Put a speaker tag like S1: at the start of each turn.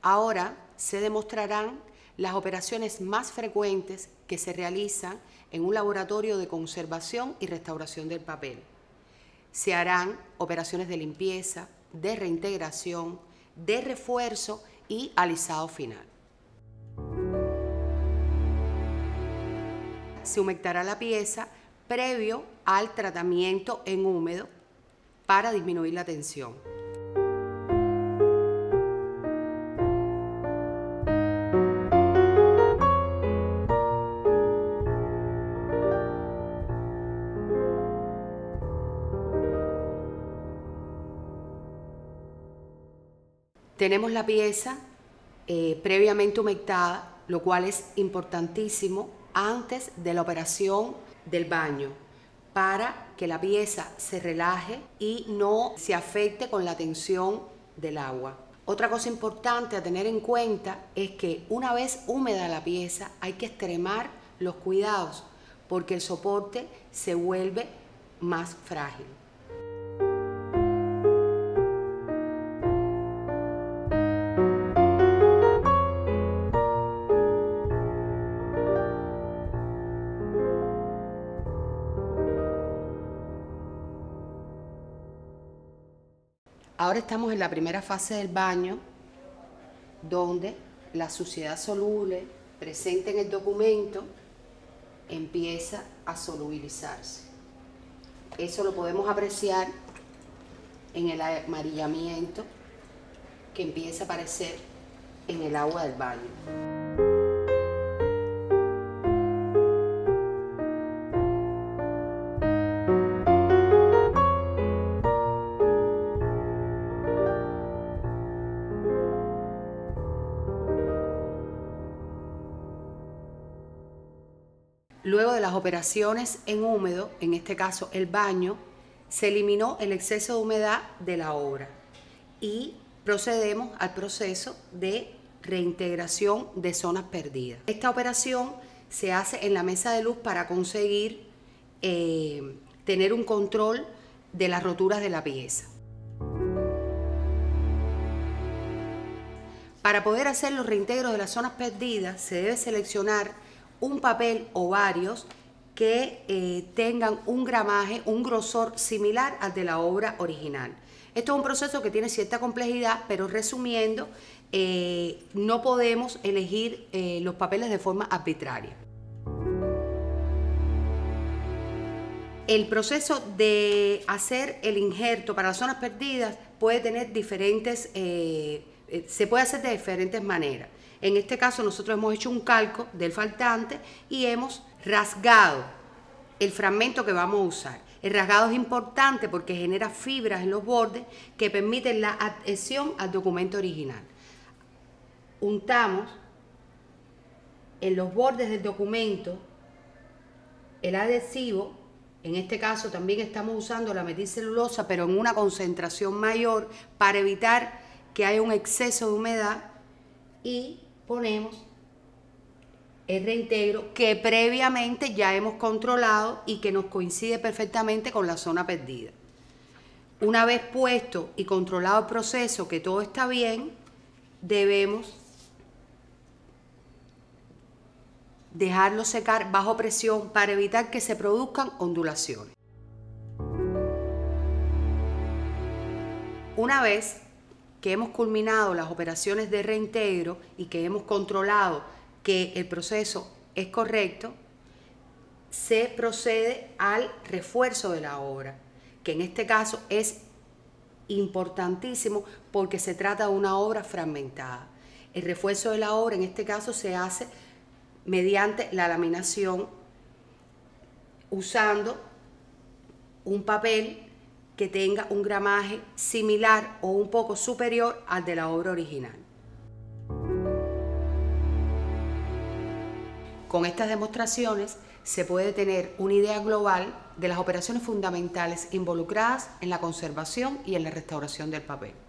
S1: Ahora se demostrarán las operaciones más frecuentes que se realizan en un laboratorio de conservación y restauración del papel. Se harán operaciones de limpieza, de reintegración, de refuerzo y alisado final. Se humectará la pieza previo al tratamiento en húmedo para disminuir la tensión. Tenemos la pieza previamente humectada, lo cual es importantísimo antes de la operación del baño, para que la pieza se relaje y no se afecte con la tensión del agua. Otra cosa importante a tener en cuenta es que una vez húmeda la pieza hay que extremar los cuidados porque el soporte se vuelve más frágil. Ahora estamos en la primera fase del baño, donde la suciedad soluble presente en el documento empieza a solubilizarse. Eso lo podemos apreciar en el amarillamiento que empieza a aparecer en el agua del baño. Luego de las operaciones en húmedo, en este caso el baño, se eliminó el exceso de humedad de la obra y procedemos al proceso de reintegración de zonas perdidas. Esta operación se hace en la mesa de luz para conseguir tener un control de las roturas de la pieza. Para poder hacer los reintegros de las zonas perdidas se debe seleccionar un papel o varios que tengan un gramaje, un grosor similar al de la obra original. Esto es un proceso que tiene cierta complejidad, pero resumiendo, no podemos elegir los papeles de forma arbitraria. El proceso de hacer el injerto para las zonas perdidas puede tener diferentes, se puede hacer de diferentes maneras. En este caso nosotros hemos hecho un calco del faltante y hemos rasgado el fragmento que vamos a usar. El rasgado es importante porque genera fibras en los bordes que permiten la adhesión al documento original. Untamos en los bordes del documento el adhesivo. En este caso también estamos usando la metilcelulosa, pero en una concentración mayor para evitar que haya un exceso de humedad, y ponemos el reintegro que previamente ya hemos controlado y que nos coincide perfectamente con la zona perdida. Una vez puesto y controlado el proceso, que todo está bien, debemos dejarlo secar bajo presión para evitar que se produzcan ondulaciones. Una vez que hemos culminado las operaciones de reintegro y que hemos controlado que el proceso es correcto, se procede al refuerzo de la obra, que en este caso es importantísimo porque se trata de una obra fragmentada. El refuerzo de la obra en este caso se hace mediante la laminación usando un papel que tenga un gramaje similar o un poco superior al de la obra original. Con estas demostraciones se puede tener una idea global de las operaciones fundamentales involucradas en la conservación y en la restauración del papel.